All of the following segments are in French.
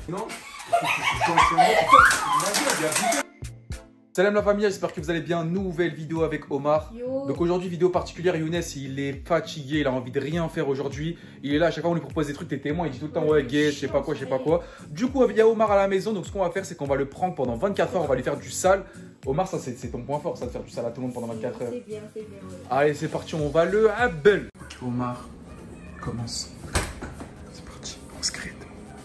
Non. Salam la famille, j'espère que vous allez bien. Nouvelle vidéo avec Omar. Yo. Donc aujourd'hui, vidéo particulière. Younes, il est fatigué, il a envie de rien faire aujourd'hui. Il est là, à chaque fois on lui propose des trucs, t'es témoin, il dit tout le temps ouais, gay, je sais pas quoi, je sais pas quoi. Du coup, il y a Omar à la maison, donc ce qu'on va faire, c'est qu'on va le prendre pendant 24 heures, on va lui faire du sale. Omar, ça c'est ton point fort, ça de faire du sale à tout le monde pendant 24 heures. C'est bien, ouais. Allez, c'est parti, on va le habel. Ok, Omar, commence. C'est parti, on se crée.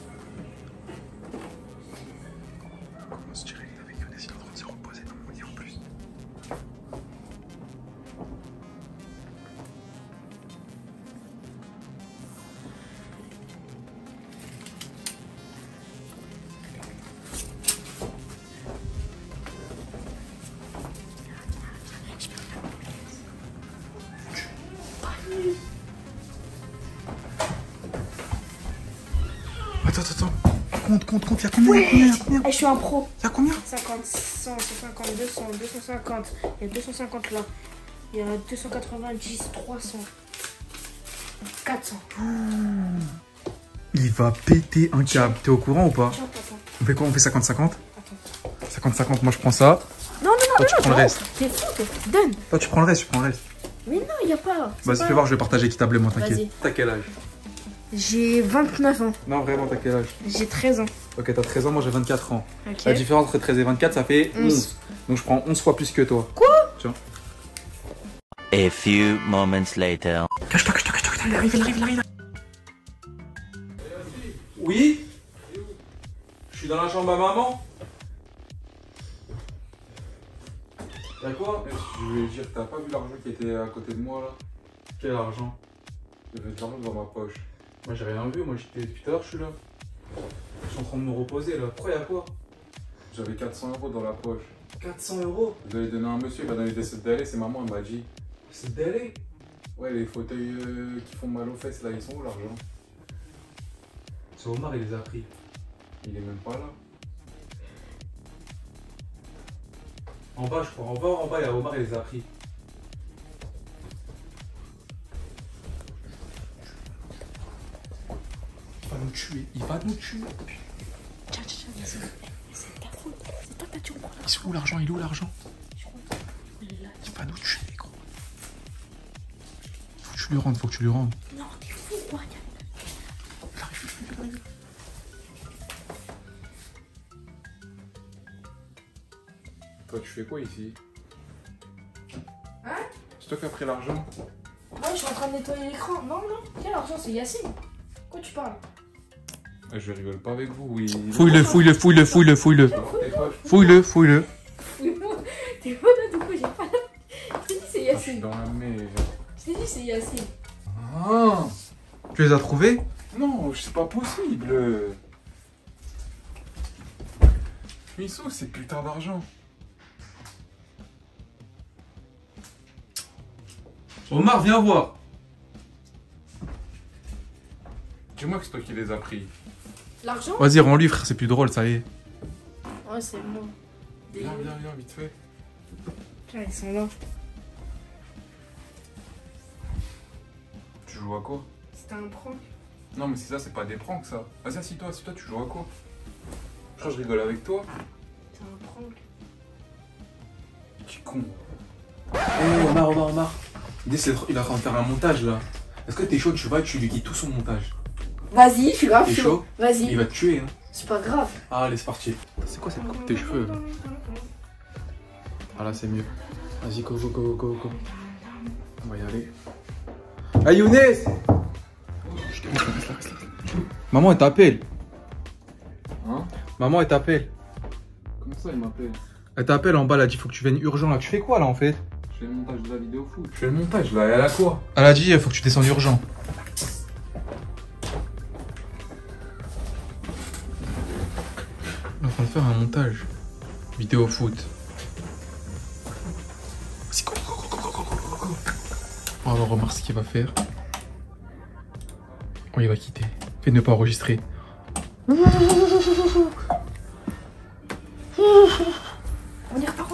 Commence direct avec Younes, il est en train de se reposer dans mon lit en plus. Attends. Compte, y'a combien? Je suis un pro. Y'a combien? 50, 100, 150, 200, 250. Il y a 250 là. Il y a 290, 300, 400. Il va péter un câble. T'es au courant ou pas? Tiens, attends. On fait quoi? On fait 50-50? Attends. 50-50, moi je prends ça. Non, Toi tu prends le reste. T'es fou, toi. Donne. Toi tu prends le reste, Mais non, il n'y a pas. Vas-y, fais voir, je vais partager équitablement, t'inquiète. Vas-y. T'as quel âge? J'ai 29 ans. Non, vraiment, t'as quel âge? J'ai 13 ans. Ok, t'as 13 ans, moi j'ai 24 ans. Ok. La différence entre 13 et 24, ça fait 11. Donc je prends 11 fois plus que toi. Quoi? Tiens. A few moments later. Cache-toi, il arrive. Oui? Je suis dans la chambre à maman. Y'a quoi? Je vais dire, t'as pas vu l'argent qui était à côté de moi là? Quel argent? Il y avait de l'argent dans ma poche. Moi j'ai rien vu, moi j'étais depuis tout à l'heure, je suis là. Je suis en train de me reposer là. Pourquoi y'a quoi? J'avais 400 € dans la poche. 400 €? Je devais donner à un monsieur, il m'a donné des CDL, c'est maman, elle m'a dit. CDL? Ouais, les fauteuils qui font mal aux fesses là, ils sont où l'argent? C'est Omar, il les a pris. Il est même pas là. En bas, je crois. En bas, il y a Omar, il les a pris. Il va nous tuer. Tiens, c'est ta faute. C'est toi qui as tué Omar. Il est où l'argent? Il Il est là. Il va nous tuer, gros. Faut que tu lui rendes. Non, t'es fou, quoi. Il arrive. Toi, tu fais quoi ici? Hein? C'est toi qui as pris l'argent? Moi, je suis en train de nettoyer l'écran. Non. Quel argent? C'est Yacine. Quoi tu parles? Je rigole pas avec vous, oui. Fouille-le. Fouille-le. Fouille-le. T'es malade ou quoi? J'ai pas. Je t'ai dit, c'est Je suis Yacine. dans la merde. Je t'ai dit, c'est Yacine. Ah. Tu les as trouvés? Non, c'est pas possible. Mais ils sont où ces putains d'argent? Omar, viens voir. Dis-moi que c'est toi qui les as pris. L'argent? Vas-y, rends-lui, frère, c'est plus drôle, ça y est. Ouais, c'est bon. Viens, vite fait. Tiens, ils sont là. Tu joues à quoi? C'était un prank. Non, mais c'est pas des pranks, ça. Vas-y, assis-toi, tu joues à quoi? Je crois que je rigole avec toi. C'est un prank. Tu es con. Oh, Omar. Il est en train de faire un montage, là. Est-ce que t'es chaud? Tu vas, tu lui guides tout son montage. Vas-y, je suis grave T'es chaud. chaud? Il Vas-y. va te tuer, hein. C'est pas grave. Ah, allez, c'est parti. C'est quoi cette coupe de tes cheveux, là? Ah, là, c'est mieux. Vas-y, go. On va y aller. Hey, Younes! Reste là. Maman, elle t'appelle. Hein? Maman, elle t'appelle. Comment ça, elle m'appelle? Elle t'appelle en bas, elle a dit faut que tu viennes urgent, là. Tu fais quoi, là, en fait? Je fais le montage de la vidéo foot. Je fais le montage, là. Elle a quoi? Elle a dit faut que tu descendes urgent. On est en train de faire un montage. Vidéo foot. Vas-y, go. On va voir Omar ce qu'il va faire. Oh, il va quitter. Fais ne pas enregistrer. On y repart.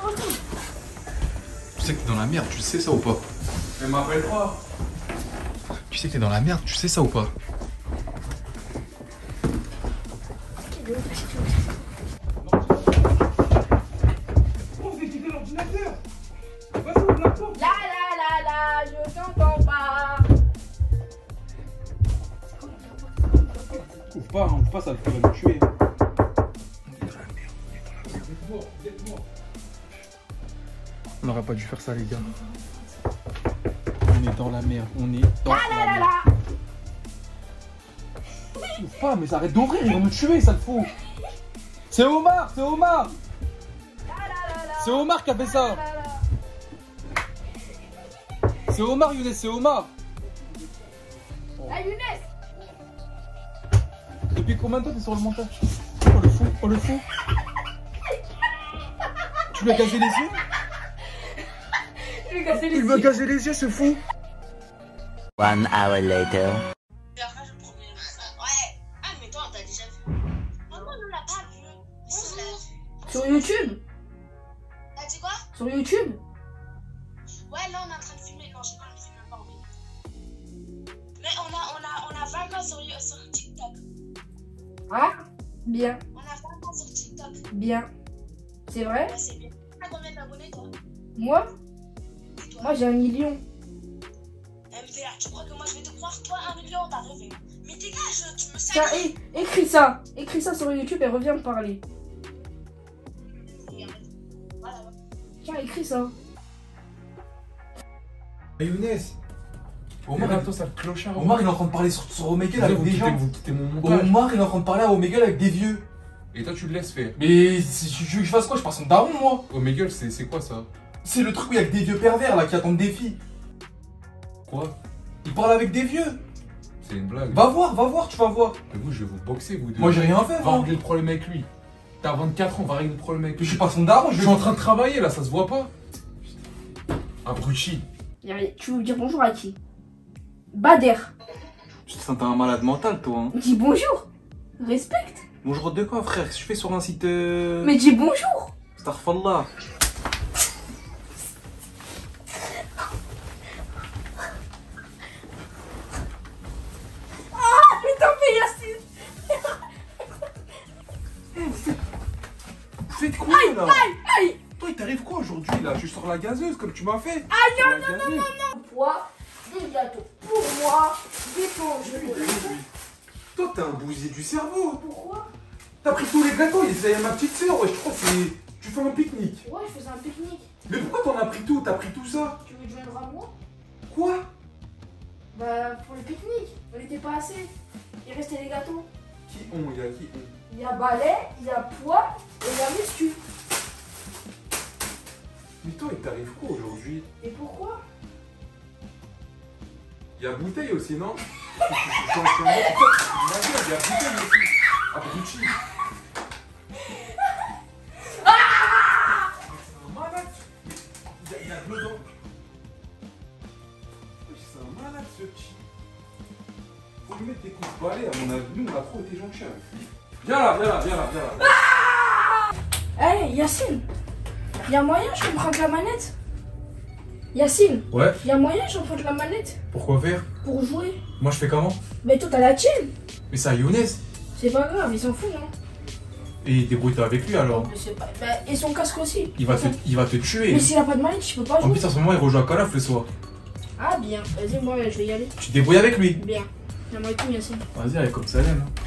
Tu sais que t'es dans la merde, tu sais ça ou pas? Elle m'appelle pas. Tu sais que t'es dans la merde, tu sais ça ou pas? Oh, vous éteignez l'ordinateur. Vas-y, ouvre la porte. La, je t'entends pas. Ouvre pas, ça va me tuer. On n'aurait pas dû faire ça, les gars. On est dans la merde, on est dans la merde. Ouvre pas, mais arrête d'ouvrir, ils vont me tuer, ça le fout. C'est Omar, c'est Omar. C'est Omar qui a fait ça. C'est Omar, Younes, c'est Omar. Ah, Younes. Depuis combien de temps t'es sur le montage? Oh le fou, oh le fou. Tu lui as gazé les yeux? Il m'a gazé les yeux, ce fou. 1 hour later. Sur YouTube? T'as dit quoi? Sur YouTube? Ouais, là on est en train de filmer. Non, j'ai pas le film pas en fait. Mais on a 20 ans sur TikTok. Ah, bien, On a 20 ans sur TikTok. bien. C'est vrai? Ouais, c'est bien. T'as combien d'abonnés toi? Moi? Et toi? Moi j'ai 1 million. MDR, tu crois que moi je vais te croire? Toi, 1 million, t'as rêvé. Mais dégage, tu me sais. Tiens, écris ça. Écris ça sur YouTube et reviens me parler. Voilà, ouais. Tiens, écris ça. Younes. Omar, attends, ça le clochard. Omar, il est en train de parler sur Omegle avec des gens. Vous quittez mon montage. Omar, il est en train de parler à Omegle avec des vieux. Et toi, tu le laisses faire. Mais je veux que je fasse quoi? Je passe son daron, moi. Omegle, c'est quoi ça? C'est le truc où il y a que des vieux pervers là qui attendent des filles. Quoi? Il parle avec des vieux. C'est une blague. Va voir, tu vas voir. Mais vous, je vais vous boxer, vous deux. Moi, j'ai rien fait, Va moi. régler le problème avec lui. T'as 24 ans, va régler le problème avec Je lui. suis pas son daron, Je suis en train de travailler là, ça se voit pas. Abruti. Tu veux dire bonjour à qui? Bader. Tu te sens un malade mental, toi. Hein. Dis bonjour. Respecte. Bonjour de quoi, frère? Je fais sur un site. Mais dis bonjour. Astaghfirullah. Mais t'en fais Yacine. Vous faites quoi là? Aïe. Toi, il t'arrive quoi aujourd'hui là? Tu sors la gazeuse comme tu m'as fait. Non. Poids, des gâteaux. Pour moi, des plongées. Toi, t'es un bousier du cerveau. Pourquoi? T'as pris tous les gâteaux, il y a ma petite sœur, ouais, je crois que c'est. Tu fais un pique-nique. Ouais, je faisais un pique-nique. Mais pourquoi t'en as pris tout? T'as pris tout ça? Tu veux te joindre à moi? Quoi? Bah, pour le pique-nique. On n'était pas assez. Il restait les gâteaux. Qui ont? Il y a qui ont? Il y a balai, il y a poids et il y a muscu. Mais toi, il t'arrive quoi aujourd'hui? Et pourquoi? Il y a bouteille aussi, non? Il y a bouteille aussi. Abruti. C'est un malade. Il y a de l'eau dedans. C'est un malade ce petit. Faut lui mettre des coups de balai, à mon avis. Nous, on a trop été gentils avec lui. Viens là. Hey, Yacine, il y a moyen je emprunte la manette? Yacine, Ouais, il y a moyen je emprunte la manette pourquoi faire? pour jouer? Moi, je fais comment? Mais toi t'as la tienne. Mais c'est à Younes. C'est pas grave, ils s'en foutent, non? Et débrouille-toi avec lui alors. Mais c'est pas... Bah, et son casque aussi. Il va te tuer. Mais s'il a pas de manette, je peux pas En jouer. plus, en ce moment, il rejoue à Calaf le soir. Ah bien, vas-y, moi je vais y aller. Tu te débrouilles avec lui. Bien. J'aimerais tout, Yacine. Vas-y, allez, comme ça, l'aime.